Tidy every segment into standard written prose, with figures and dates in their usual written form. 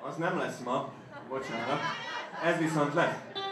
Az nem lesz ma, bocsánat. Ez viszont lesz.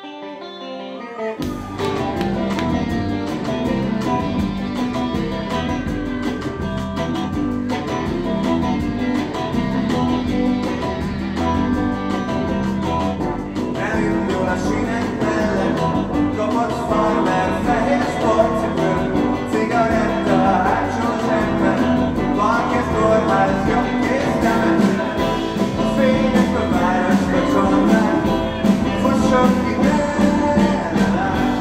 Elindul a sínek mellett, kapott farmer, fehér sportcipő, cigaretta a hátsó zsebben, Balkész kórház, jobb kész temető, a fények a városba csordák, fusson ki merre lát.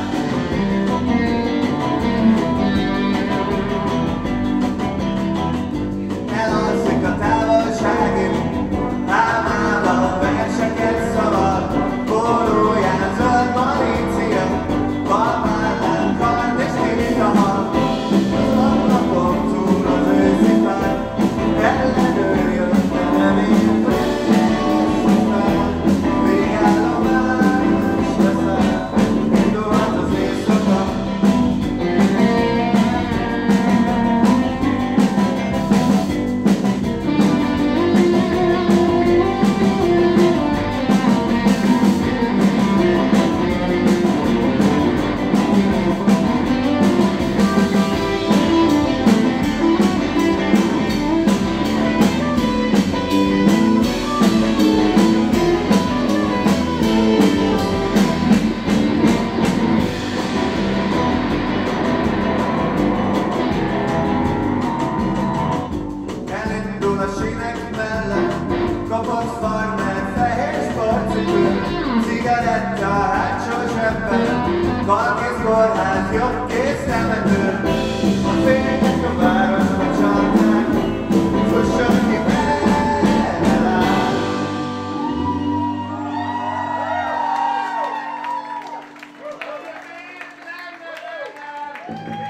Elalszik a távolságig, álmában verseket szaval, pólóján zöld malícia, balmánál kard és tiltahal. Az ablakon túl az őszi fák, ellenőr jött, de nem ért fel. Végállomás leszel, indulhat az éjszaka. Elindul a sínek mellett, kapott farmer, fehér sportcipő, cigaretta a hátsó zsebben, Balkész kórház, jobb kész temető, a fények a városba csordák, fusson ki merre lát. Yeah.